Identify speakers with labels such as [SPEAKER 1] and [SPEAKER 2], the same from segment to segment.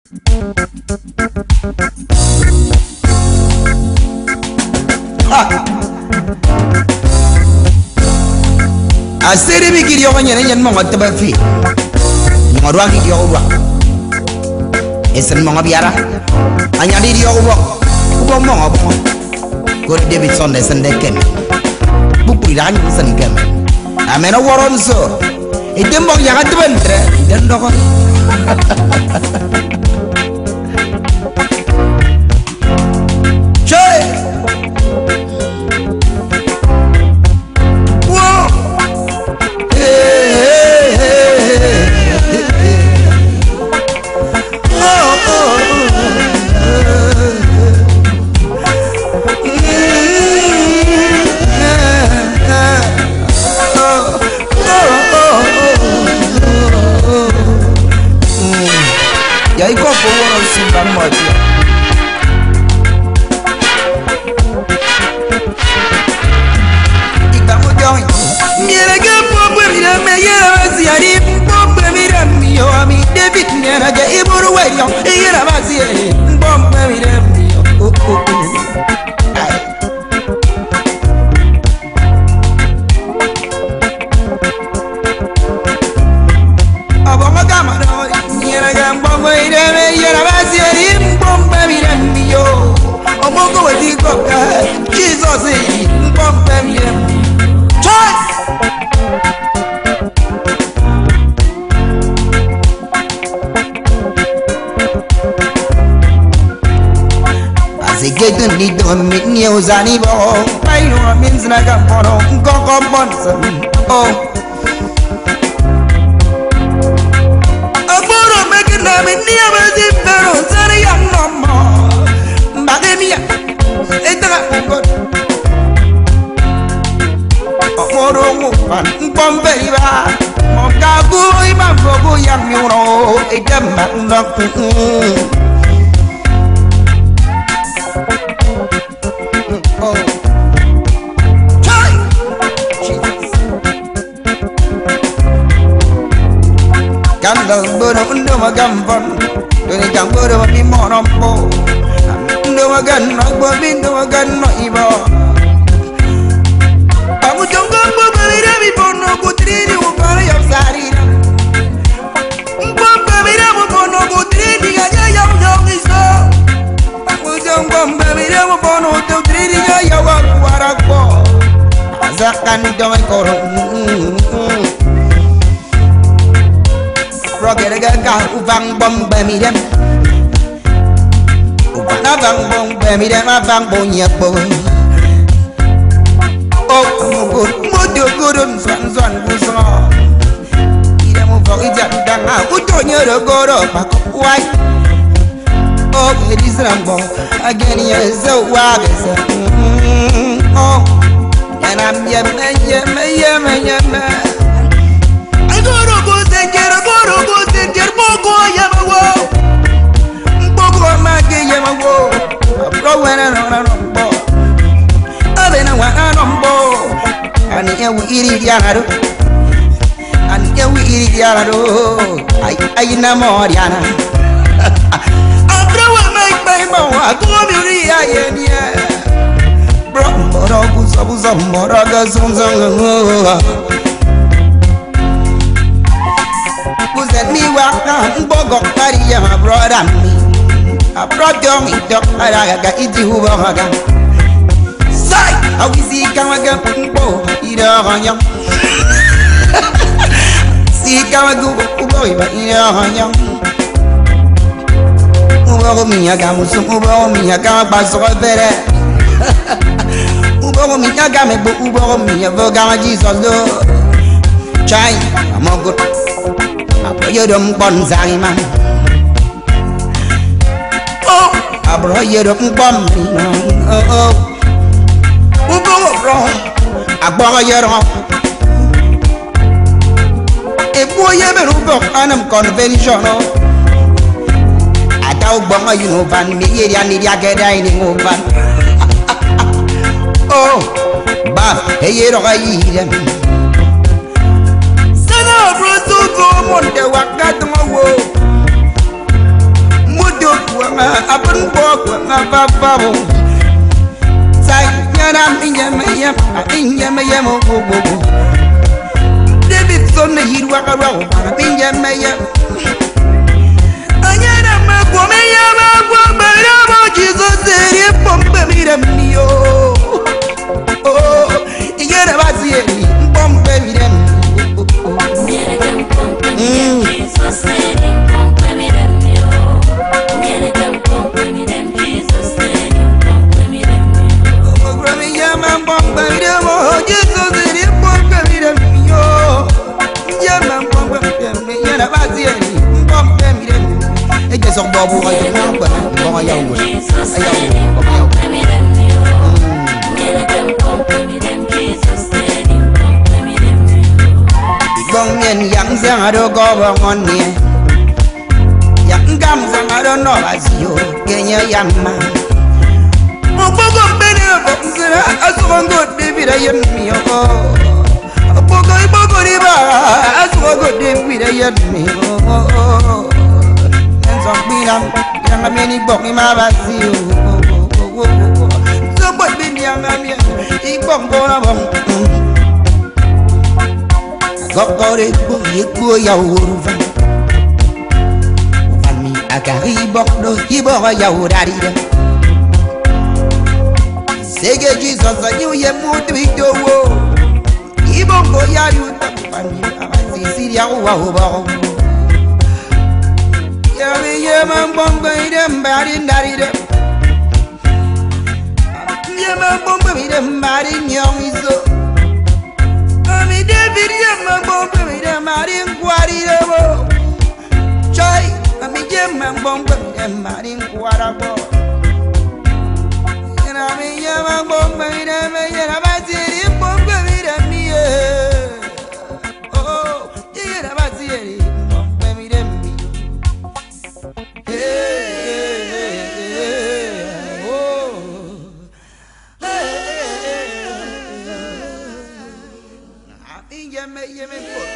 [SPEAKER 1] Asiri bigiri yo nyene nyen mo ngotba fi ngorwa ki yo wa esen mo ngabiara anya di yo wa ko mo ngabo ko David Sunday sende ken bukuri da nyi sen ken amena woron so idem bok yaga tbentre den doko Zani bo, I know means like a photo, go bonson. Oh, a photo making them in near as if there was a young number. Magania, it's a good. A photo, Bombay, Mokabu, Imago, young, you know, a damn nothing. Undo magamban, doni jamboro mi monombo. Undo magan no bobindo magan no ibo. Amu jongo bobira mi bono kutriri ubara yosari. Bobira mo bono kutriri ga ya iso. Amu jongo bobira mo bono kutriri ga ya warako. Azakan doi koro. Roger ga ubang bom bemidem ubana bang bom bemidem abang bonya bo oh modo goron zan buso ida mo fogi janda nga utonyo goro pakwai oh edisrambo again yeso wagesa oh and I'm yeme I go to go take Boko Yamawo Boko Maki Yamawo Rowan and on board Other one on board and here we eat Yanado and here we eat Yanado I know more Yana After I make my bow I go to the Aya Bro Sabu Moraga Zonzong Let me walk down Bogo Paria, my brother me. I brought your meat up, I got it to Hubaga. Sai, I will see Kamaga Pumbo, either on young. See Kamagu, boy, but either on young. Ubo me, I got Musum, Ubo me, I got Basso better. Ubo me, I got me, but Ubo me, a Bogama Jesus. Chai, I'm all good. You don't bonsai man. Oh, I brought you don't bomb me. Oh, who go wrong? I bought you wrong. If we ever book on a conventional, I don't bother you, van me, and the jacket dining over. Oh, but hey, you don't eat them. Monte wakato mawo apun bok na babo sai nyana minyama bo David son na hirwa karwa minyama anyana magwa baramo Jesus eri pompe miramio oh igera bazieni pompe miramio Jesus eri pompe miramio Jesus eri pompe miramio ogro minyama pompe miramo Jesus eri pompe miramio nyama pompe miramio na bazieni pompe miramio Ege sok bobu ka yung mga ba? Ibang ayaw mo. Ayaw mo. Ibang yan yang sang ado ko bangon niya. Yang gam sang ado no asyo. Kenya yama. Mupagong pinapok sila. Asukang good David ayan miyo. Ipogo riba. Asukang good David ayan miyo. Bilang ameni bok imabasi so bot bin yang amia ibom bona bom gokore bo ya uruva ami agari bok do hibo ya urari sege Jesus anyu ye mutu idowo ibom bo ya yuta pani amasi siria wa ho Yaman bomba idem bari ndaride Yaman bomba idem bari nyongizo Ami David yaman bomba idem bari ngwaride wo Chai ami yaman bomba idem bari ngwarabo Ami yaman bomba idem yarabaziri bomba idem miye Oh yarabaziri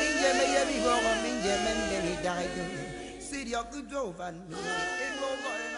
[SPEAKER 1] Minja men demi dai. Sidi aku jauh van.